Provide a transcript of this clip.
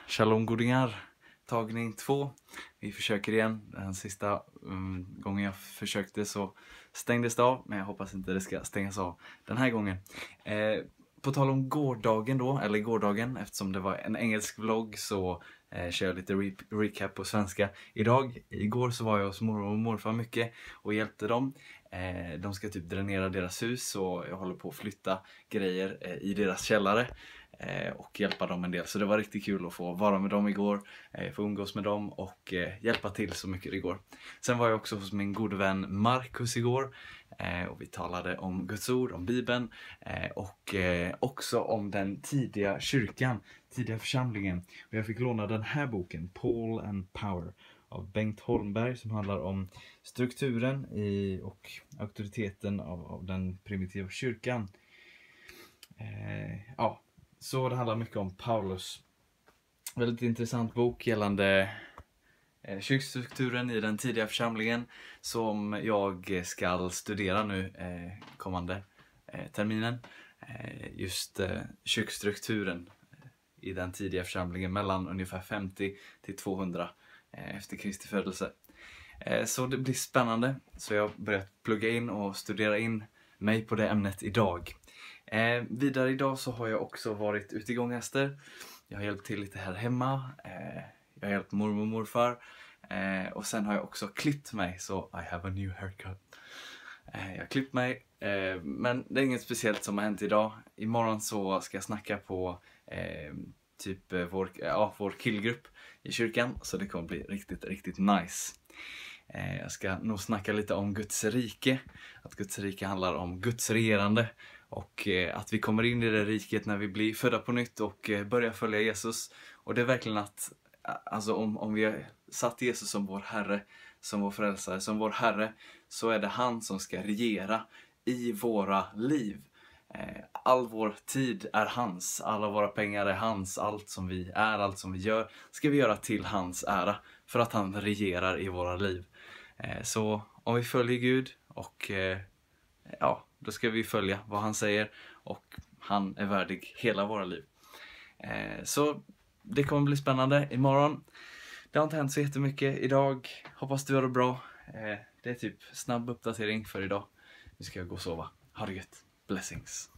Shalom godingar, tagning 2. Vi försöker igen. Den sista gången jag försökte så stängdes det av, men jag hoppas inte det ska stängas av den här gången. På tal om gårdagen då, eller gårdagen, eftersom det var en engelsk vlogg så kör jag lite recap på svenska. Igår så var jag hos mormor och morfar mycket och hjälpte dem. De ska typ dränera deras hus och jag håller på att flytta grejer i deras källare och hjälpa dem en del. Så det var riktigt kul att få vara med dem igår, få umgås med dem och hjälpa till så mycket igår. Sen var jag också hos min gode vän Marcus igår och vi talade om Guds ord, om Bibeln och också om den tidiga kyrkan, tidiga församlingen. Och jag fick låna den här boken, Paul and Power, av Bengt Holmberg, som handlar om strukturen och auktoriteten av den primitiva kyrkan. Så det handlar mycket om Paulus. Väldigt intressant bok gällande kyrkstrukturen i den tidiga församlingen som jag ska studera nu kommande terminen. Just kyrkstrukturen i den tidiga församlingen mellan ungefär 50 till 200 efter Kristi födelse. Så det blir spännande. Så jag har börjat plugga in och studera in mig på det ämnet idag. Vidare idag så har jag också varit ute i gånghäster. Jag har hjälpt till lite här hemma. Jag har hjälpt mormor och morfar. Och sen har jag också klippt mig. Så I have a new haircut. Jag har klippt mig. Men det är inget speciellt som har hänt idag. Imorgon så ska jag snacka på vår killgrupp i kyrkan. Så det kommer bli riktigt, riktigt nice. Jag ska nog snacka lite om Guds rike. Att Guds rike handlar om Guds regerande. Och att vi kommer in i det riket när vi blir födda på nytt och börjar följa Jesus. Och det är verkligen att, alltså om vi har satt Jesus som vår Herre, som vår frälsare, som vår Herre, så är det han som ska regera i våra liv. All vår tid är hans, alla våra pengar är hans, allt som vi är, allt som vi gör ska vi göra till hans ära. För att han regerar i våra liv. Så om vi följer Gud och då ska vi följa vad han säger och han är värdig hela våra liv. Så det kommer bli spännande imorgon. Det har inte hänt så jättemycket idag. Hoppas du har det bra. Det är typ snabb uppdatering för idag. Nu ska jag gå och sova. Ha det gött. Blessings.